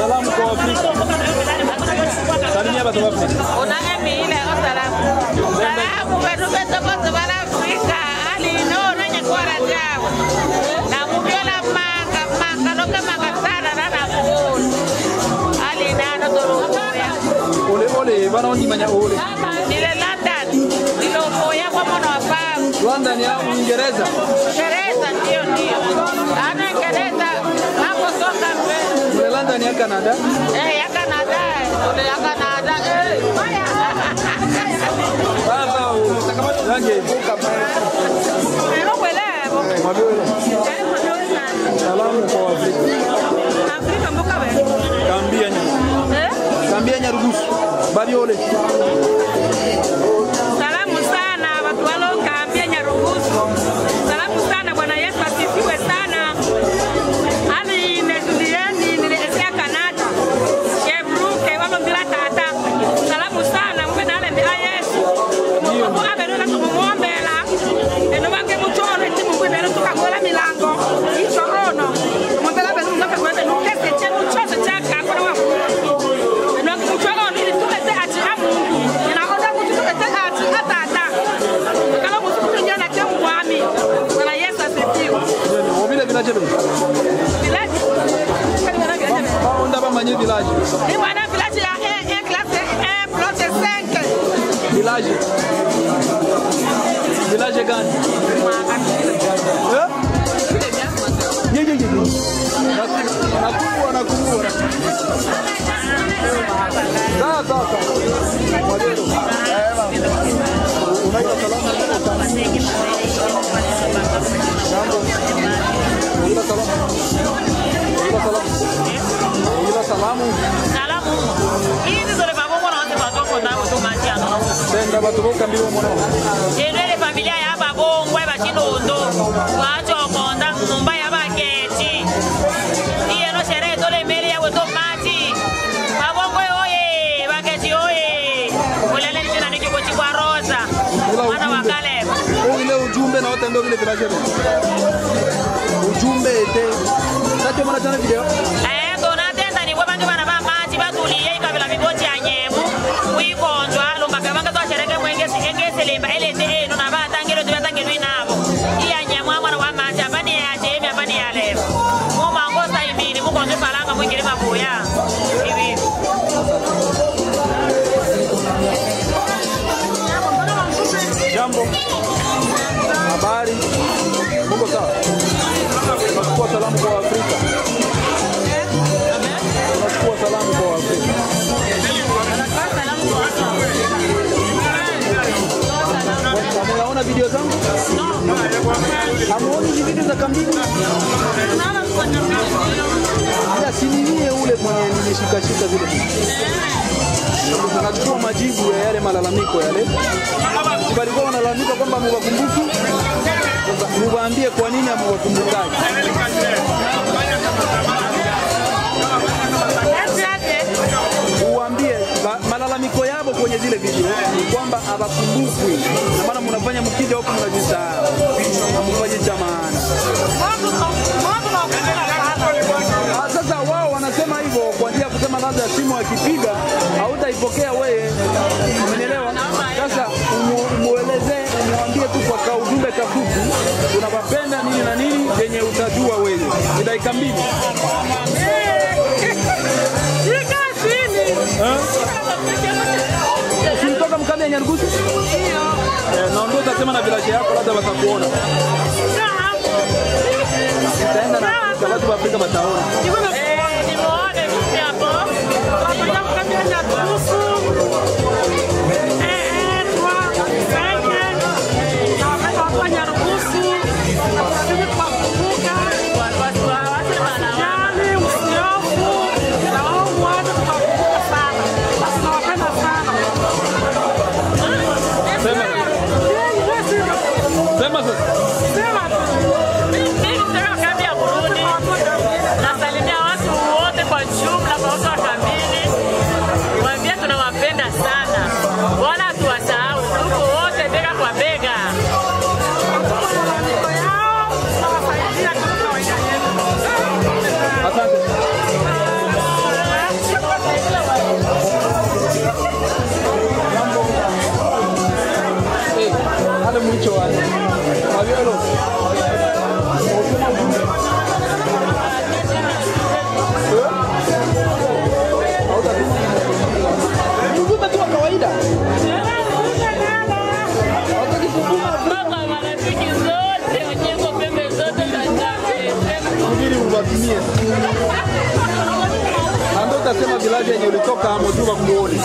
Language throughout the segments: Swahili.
Salamu kwa Afrika. Salimia watu wa Afrika. Unaemile salamu. Salamu wetu kwa Afrika. Ali no nanya kwa rajao. Na mubiola manga loka manga sana na kuona. Ali nano doroya. Ole bana onimanya ole. Ile London. Ndio moya kwa mwana wa famu. London ya Uingereza. Uingereza ndio. Ana Uingereza hapo soka mbele. London ya Canada. Ya Canada. Ole ya Canada. Baba yange ibuka mbele. Pero kwelevo. Salamu kwa Afrika. Afrika mboka wewe. Kambia Nyarugusu. Bariole. Salamu sana watu walo Kambia Nyarugusu. Salamu sana Bwana Yesu asifiwe sana. Hali netulieni nilelekea Canada. Kebruke walo bila tata. Salamu sana mbona ale bila Yesu. Mungu abelola tumuombela. Eno bange muchoro eti Mungu ibero tukagola milango. Ichorono. Muombela belu ndoka kwenda nukese chenu chose chaka kwa wa. Eno muchoro ni tulete ati Mungu. Ninaona mtu tulete ati atata. Kama mtu kunyana temu kwami. Bwana Yesu asifiwe. Obile village do. Village. Onda ba manye village. Ni wana village ya classe 1 plot 5. Village. Village gani? Ye. Nakuwa. Sasa. Modelo. Unaita salamu. Salamu. Hizi zile babongo na watu watoko na watu majiano. Senda batu boka mbiwo mono. Ile familia ya babongo ya Chinondo. Wacho konda mumba ya baketi. Iye no sherehe tole mbele ya weto mati. Babongo oye, baketi oye. Ulele nina nikibochi kwa Rosa. Wana wakale. Ile ujumbe na wote ndio vile village. Ujumbe ete. Sasa mwana tena video. Donatenda ni kwabantu bana ba mati batuliye ikabila miboti ya nyemu. Uikonjwa lombaka banga to shereke mwengesi engese lemba elete eno na batangiro tubatangiro inabo. Iya nyemu amwana wa mati abani ya jemi abani ya lebo. Muma ngosa ibini mukonjwa palanga mwingire mabuya. Hivi. Jambo. Habari. Mungu sawa. Tunachukua salamu kwa Afrika. Tunachukua salamu kwa Afrika. Unaona video zangu? Hamuoni hizi video za kambini? Ya sininie ule mwenye nimeshikashika vile. Tunachukua majibu ya yale malalamiko yale. Walikuwa wanalalamika kwamba mwakumbuki. Muwaambie kwa nini hamwakumbukaji. Uwaambie malalamiko yao kwenye zile video kwamba hawakumbukwi. Na maana mnafanya mkija huko mnajisahau. Hamfanyi cha maana. Sasa wao wanasema hivyo kwa njia ya kusema labda simu akipiga hautaipokea wewe. Umeelewa? Sasa muelezee, muambie tu kwa ujumbe kafupi tunawapenda nini na nini yenye utajua wewe. Ni dakika 2. Unatoka Mkambia Nyarugusu? Ndio. Na ndio utasema na village yako labda watakuona. Utaenda na watu wa Afrika wataona. Nimeona hapo. Tunataka Mkambia Nyarugusu. Sema. Mimi nataka Kambia Burundi. Nasalimia unaweza sema village yenye ulitoka hapo juu kumuone.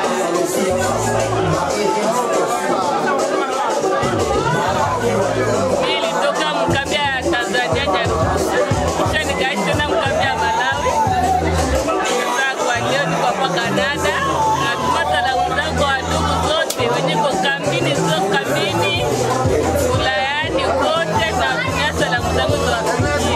Nilitoka Mkambia Tanzania Nyarugusu. Kisha nikaishi tena Mkambia Malawi. Sasa kwa leo niko hapa Canada. Natuma salamu zangu kwa ndugu zote wenye kwa kambini wilayani kote na salamu zangu tuwafikie.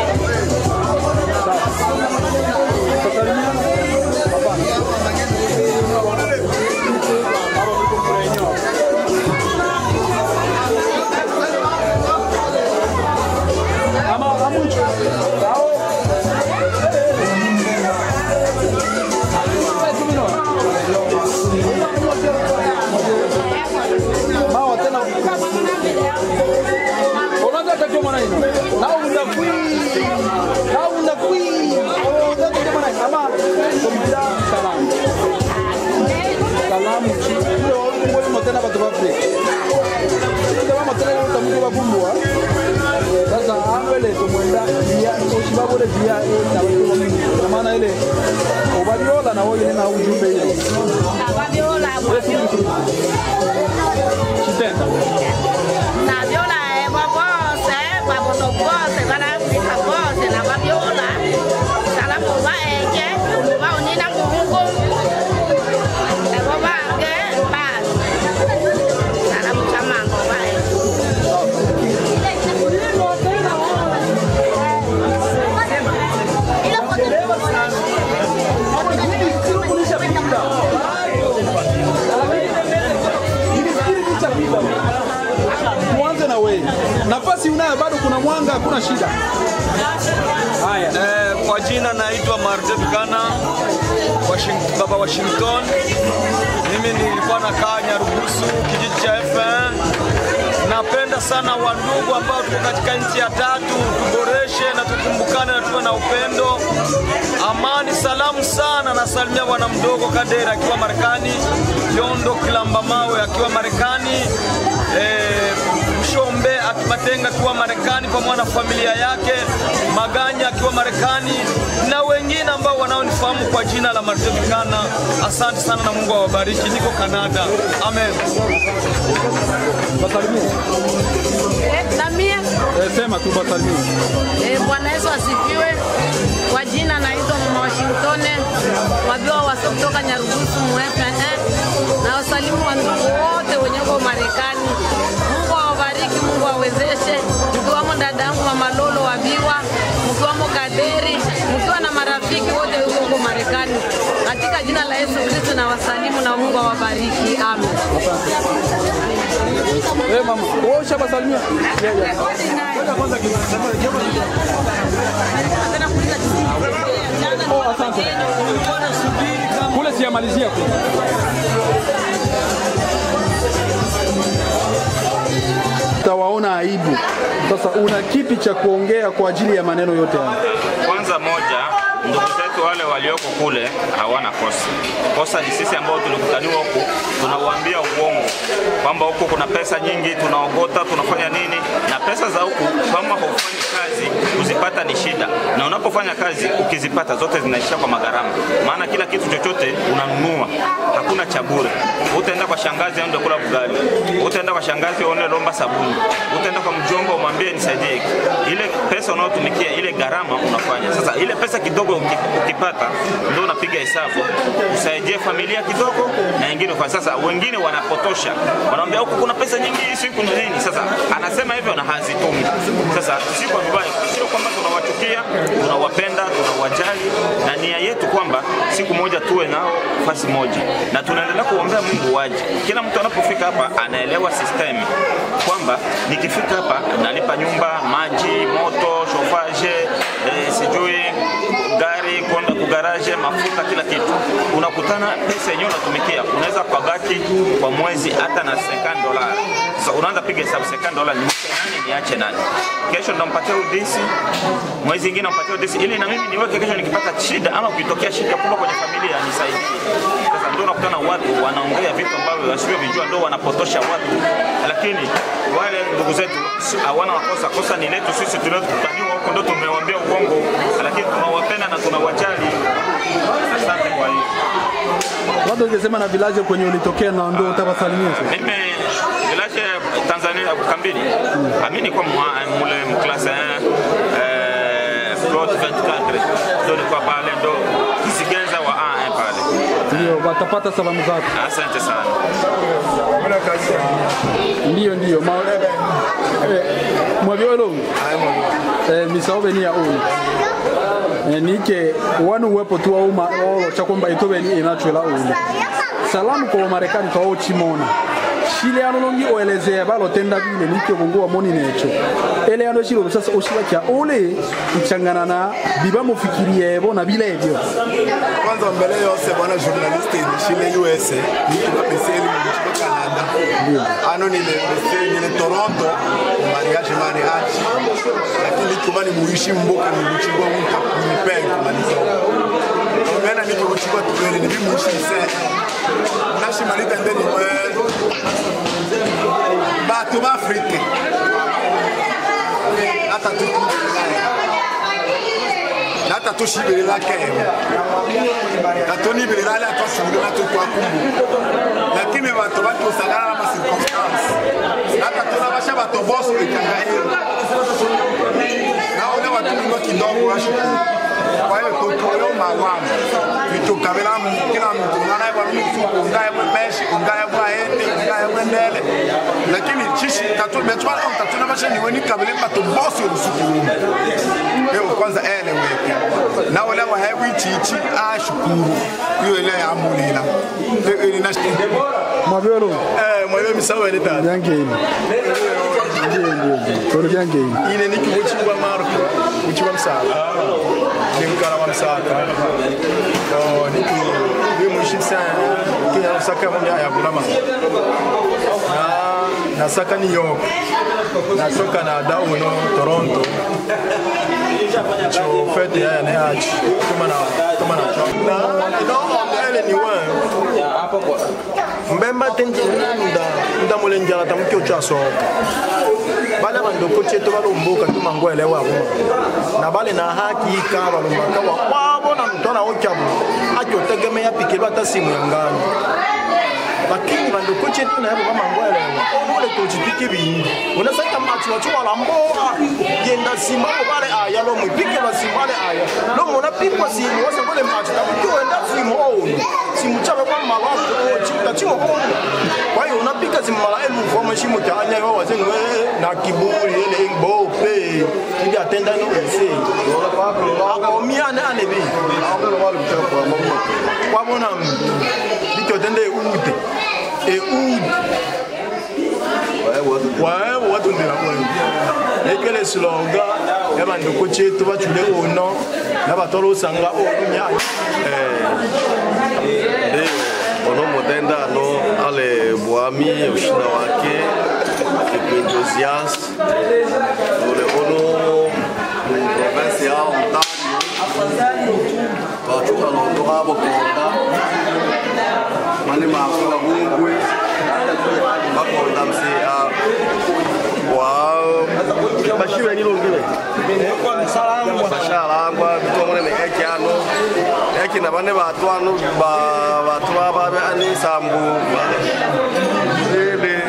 Nafasi unayo bado, kuna mwanga, hakuna shida. Haya, kwa jina naitwa Martin Kana Baba Washington. Mimi nilikuwa nakaa Nyarugusu, kijiji cha FN. Napenda sana wandugu ambao tuko katika nchi ya tatu, tuboreshe na tukumbukane na tuwe na upendo. Amani, salamu sana, nasalimia bwana mdogo Kadera akiwa Marekani, Yondo Kilamba Mawe akiwa Marekani, Mshombe Akimatenga akiwa Marekani pamoja na familia yake, Maganya akiwa Marekani na wengine ambao wanaonifahamu kwa jina la Martin Kana. Asante sana na Mungu awabariki. Niko Canada. Amen. Basalimia. Samia. Sema tu basalimia. Bwana Yesu asifiwe. Kwa jina naitwa Mama Washington. Wabiwa wasa kutoka Nyarugusu MFN. Na wasalimu wa ndugu wote wenye wako Marekani. Mungu awabariki, Mungu awezeshe. Mkiwamo dada yangu Mama Lolo Wabiwa, mkiwamo Kaderi, mkiwa na marafiki wote huko Marekani. Katika jina la Yesu Kristo na wasalimu na Mungu awabariki. Amen. Mama, wewe ushabasalimia? Asante. Kule siyamalizia kule. Tawaona aibu. Sasa una kipi cha kuongea kwa ajili ya maneno yote haya? Kwanza moja, ndugu zetu wale walioko kule hawana kosa. Kosa ni sisi ambao tulikutaniwa huku, tunawaambia uongo kwamba huku kuna pesa nyingi, tunaogota, tunafanya nini, na pesa za huku kama hufanyi kazi kuzipata ni shida, na unapofanya kazi ukizipata zote zinaisha kwa magharama, maana kila kitu chochote unanunua, hakuna cha bure. Utaenda kwa shangazi aende kula bugali, utaenda kwa shangazi aone lomba sabuni, utaenda kwa mjomba umwambie nisaidie. Ile pesa unayotumikia, ile gharama unafanya. Sasa ile pesa kidogo ukipata ndio unapiga hesabu usaidie familia kidogo na wengine kwa sasa wengine wanapotosha, wanaambia huko kuna pesa nyingi, siku nini. Sasa anasema hivyo na hazitumi. Sasa si kwa vibaya, sio kwamba tunawachukia, tunawapenda, tunawajali, na nia yetu kwamba siku moja tuwe nao nafasi moja, na tunaendelea kuombea Mungu waje. Kila mtu anapofika hapa anaelewa system kwamba nikifika hapa nalipa nyumba, maji, moto, chauffage, sijui gari kwenda kugaraje, mafuta, kila kitu. Unakutana pesa yenyewe unatumikia, unaweza kubaki kwa mwezi hata na $50. Sasa unaanza piga hesabu $50 ni nani niache nani? Kesho ndampatia udisi, mwezi mwingine nampatia udisi ili na mimi niweke kesho nikipata shida ama ukitokea shida kubwa kwenye familia nisaidie. Sasa ndio unakutana watu wanaongea vitu ambavyo wasivyojua, ndio wanapotosha watu. Lakini wale ndugu zetu hawana makosa, kosa ni letu sisi tuliokutaniwa huko, ndio tumewaambia uongo, lakini tunawapenda na tunawajali. Asante kwa Labda ungesema na village kwenye ulitokea na ndio utawasalimia sasa. Mimi village Tanzania Kambini. Amini kwa mule mklasa plot 24 ndio nilikuwa pale ndo Kisigenza wa A pale. Ndio watapata salamu zako. Asante sana. Ndio mwavyolo misaobe ni ya unu nike wanu wepo tu uma olo cha kwamba itobe ni inachwela unu salamu kwa Marekani kwa ochimona shile ano longi oelezea balo tenda bile nike bongo moni necho ele ano shilo sasa oshila kya ole ichangana na biba mufikirie ebo na bile ebyo kwanza mbele yose bwana journalist ni shile US ni beseli mu Canada ano ni le Toronto mariage lakini kama ni muishi mboka ni mchingwa mka ni pengo malizo ngana ni kuchukua tuele ni muishi sasa nashi malita ndeni batu Afrika hata tushibirila kemo katoni birila la tushibirila tukwa kumbu lakini watu usagara na circumstance hata tunabasha watu boss ikangahiro na wale watu ngo kidogo washukuru kwa hiyo tutoyo mawamu vitukabela kila mtu ngana kwa mtu ungaye mwemeshi ungaye mwaende ungaye mwendele lakini chishi tatu betwala tatu nabasha ni weni kabele watu boss usukuru leo kwanza ele weke na wale wa hewi chichi ashukuru hiyo ile ya mulila ile na mwavyolo mwavyolo misawa ile tatu yange ndio yange ile ni kibuchwa Marko uchiwa msala nimkara wa msaka ni mwishi sana kia saka mmoja ya bulama na saka New York na soka na Dauno Toronto cho fete ya ne achi kama na ele ni wewe hapo kwa mbemba tenje nda mulenjala tamkyo cha soka bale bandoko cheto balomboka tumangwelewa hapo na bale na haki ka balomboka wabo na mtona ochabu ajotegemea pikelo hata simu ya ngano lakini bandoko cheto na hapo kama ngwelewa ole tojipike bingi unasaka machi wacho wala mboga yenda simalo bale aya lo mwipike basimale aya lo mona pikwa simu wasa bale machi tabuko enda simu ono simu chabe kwa malato chita chimo kwa hiyo unapika simala elu kwa mashimo tanya wao wazengwe na kiburi ile mbope ili atenda no ese aka miana anebi aka wale mtaka kwa bona ndiko tende ute wae watu ndira kwa ekele sloga yaba ndoko chetu bachule ono nabatolo sanga onya ono motenda no ale boami ushina wake entusias ole ono province ya Ontario watu alondo hapo konda mane mafuta bungwe bakonda msia wa bashiwe ni longele kwa salangwa bitomone ne ekyano ekina bane batwano batwa babe ani sambu lele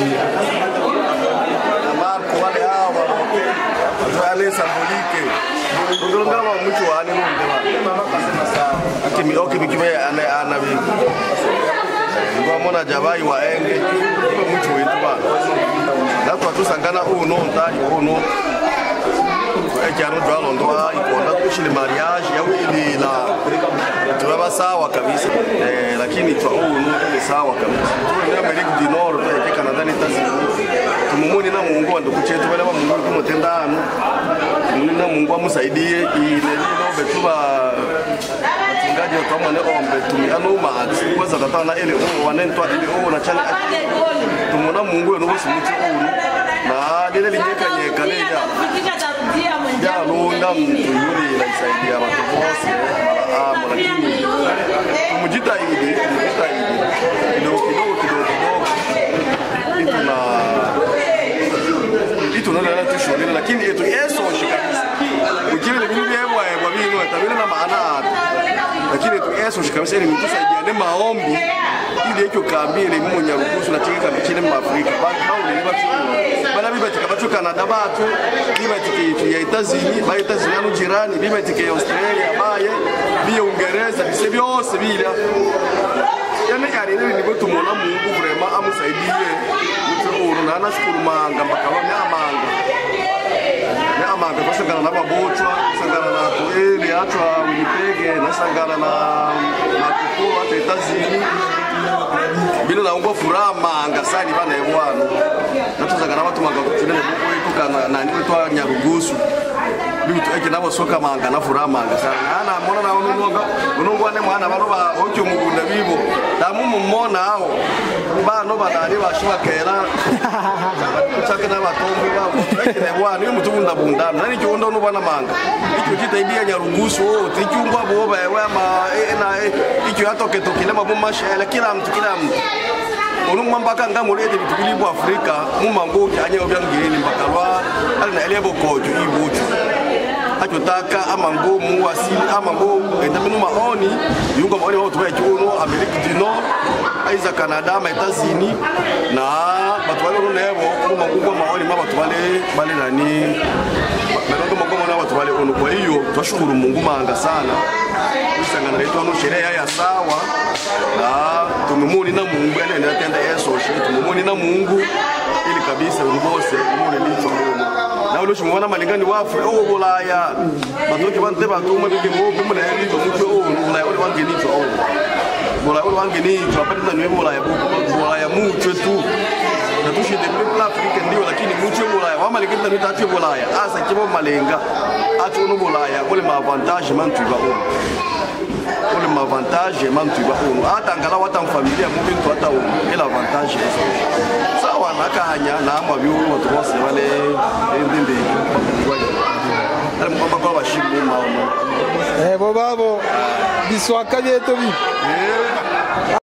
Marko wale hawa wale sambulike ngolongala wa mtu wa ani mama kasema sawa akimi okibikiwe anabi ngomona jabai wa enge mtu wetu bana lakwa tusangana uno Ontario uno ekyano dwalo ndoa ikonda kushile mariage ya wili la tuwa sawa kabisa lakini twa uno ni sawa kabisa tuwa Amerika du Nord ya Canada ni tazi tumumuni na Mungu ando kuchetu wale wa Mungu kumotendano na Mungu amusaidie ile lino betuba ngaje utamane ombe tumiano maati kwanza tatana ile wanentwa ile na chana tumona Mungu eno bosimuti uno na lile linyeka leja ya londa mtuyuri la isaidia watu wote mala lakini tumujitahidi kidogo ituna ndio tushuhudia lakini yetu Yesu shikabisa ukile ni mimi kwa mimi tabiri na maana lakini yetu Yesu kabisa ni mtu saidiane maombi ili hicho kambile mu Nyarugusu na chika kile mu Afrika bali ni batu bala bibatika batu Canada batu bibatika ya Etazini ba Etazini no jirani bibatika ya Australia baye biya Uingereza bise byose bila yani ari ni botu mona Mungu vraiment amusaidie mtu uru na nashukuru manga mpaka wa amanga amanga kwa sangana na babochwa sangana na tueli atwa Winnipeg na sangana na matukuru hata Etazini bila naomba furaha manga sana bana yebwana natuzagana watu manga kutinene kuko na nini twa Nyarugusu bitu eke nabo soka manga na furaha manga sana ana mona na unongo ane mwana baroba okyo mugunda bibo damu mumona hao bano badali bashiba kera chaka na batombo babo eke ne bwana ni mutu bunda bunda nani kyondo no bana manga ikyo kitaidia Nyarugusu tikyungwa boba ewe ma na ikyo atoke tokile mabuma shela kila mtu mpaka ngamurete bitubili bwa Afrika mumango kyanye obyangeni mbakalwa alina elebo kojo ibuchu achotaka amango mu asili amango etamenu maoni yunga maoni watu wa chuno America du Nord aiza Canada ma Etazini na batu wale nebo mumango maoni mabatu bale nani bado mango na watu wale ono. Kwa hiyo twashukuru Mungu manga sana usangana letu ano sherehe ya sawa na tumemuni na Mungu anaenda tenda Yesu tumemuni na Mungu ili kabisa urubose mure licho na ulo chimwana malingani wafu Bulaya batoke bante batuma bige mo kumule licho mutwe Bulaya ule wange licho Bulaya ule wange licho apata na Bulaya mutwe tu na tushinde kwa Afrika ndio lakini mutwe Bulaya wama likita nitatu Bulaya asa kibo malenga atu no Bulaya ule ma avantage mantu ba ule ma avantage mantu ba hata ngala wata familia mu bintu hata ile avantage sawa nakanya na amabyo watu bose bale ndinde alimo kwa bashimu maono bobabo biswaka byeto bi